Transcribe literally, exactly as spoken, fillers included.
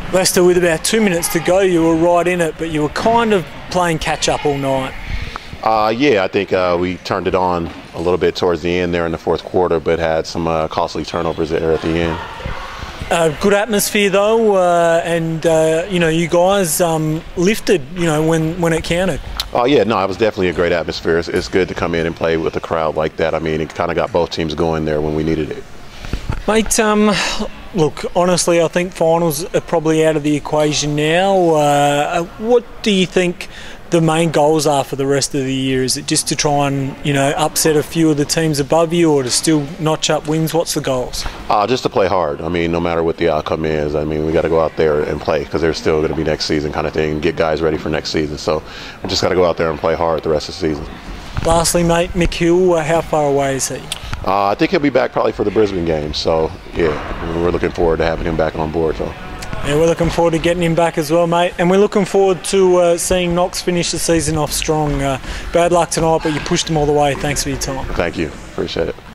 Lester, with about two minutes to go, you were right in it, but you were kind of playing catch-up all night. Uh, yeah, I think uh, we turned it on a little bit towards the end there in the fourth quarter, but had some uh, costly turnovers there at the end. Uh, good atmosphere though, uh, and uh, you know, you guys um, lifted, you know, when when it counted. Oh yeah, no, it was definitely a great atmosphere. It's, it's good to come in and play with a crowd like that. I mean, it kind of got both teams going there when we needed it. Mate, um, look, honestly, I think finals are probably out of the equation now. Uh, what do you think the main goals are for the rest of the year? Is it just to try and, you know, upset a few of the teams above you, or to still notch up wins? What's the goals? Uh, just to play hard. I mean, no matter what the outcome is, I mean, we got to go out there and play, because there's still going to be next season kind of thing, and get guys ready for next season. So we just got to go out there and play hard the rest of the season. Lastly, mate, Mick Hill, uh, how far away is he? Uh, I think he'll be back probably for the Brisbane game. So, yeah, we're looking forward to having him back on board. So. Yeah, we're looking forward to getting him back as well, mate. And we're looking forward to uh, seeing Knox finish the season off strong. Uh, bad luck tonight, but you pushed him all the way. Thanks for your time. Thank you. Appreciate it.